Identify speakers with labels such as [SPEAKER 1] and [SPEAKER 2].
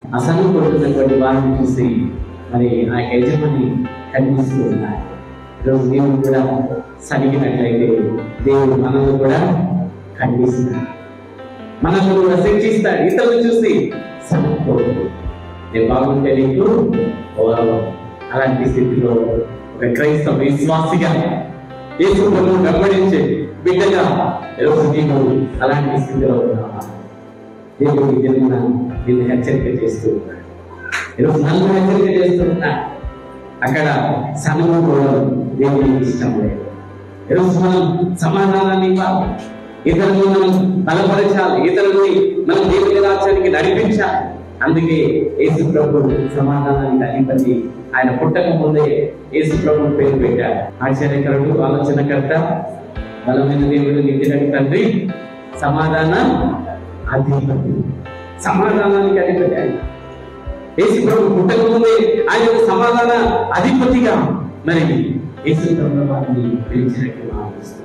[SPEAKER 1] అసలు కొడుతున్నటువంటి వారిని చూసి మరి ఆ యజమాని కనిపిస్తూ ఉన్నాయి. ఈరోజు దేవుడు కూడా సరిగినట్లయితే దేవుడు మనల్ని కూడా ఖండిస్తాడు, మనల్ని కూడా శిక్షిస్తాడు. ఇతరులు చూసి సరిపోదు, నేను బాగుంటే నీకు అలాంటి స్థితిలో ఒక క్రైస్తవ విశ్వాసిగా యేసు ప్రభువును వెంబడించే బిడ్డగా ఈరోజు నీవు అలాంటి స్థితిలో ఉన్నావా? దేవుడు ఈ దినమున నిన్ను హెచ్చరిక చేస్తూ ఉన్నాడు. ఈరోజు నన్ను హెచ్చరిక చేస్తూ ఉన్నాడు. అక్కడ సనుకోవడం దేవునికి ఇష్టం లేదు. ఈరోజు మనం సమాధానాన్ని ఇవ్వాలి, ఇతరులను మనం బలపరచాలి, ఇతరులని మనం దేవుని రాజ్యానికి నడిపించాలి. అందుకే యేసు ప్రభు సమాధానానికి అధిపతి. ఆయన పుట్టక ముందే యేసు ప్రభు పేరు పెట్టారు. ఆశ్చర్యకరుడు, ఆలోచనకర్త, బలమైన దేవుడు, నిత్యుడైన తండ్రి, సమాధాన అధిపతి. సమాధానానికి అధిపతి ఆయన. యేసు ప్రభు పుట్టక ముందే ఆయన సమాధాన అధిపతిగా మరి యేసు ప్రభు వారిని పిలిచినట్టు భావిస్తారు.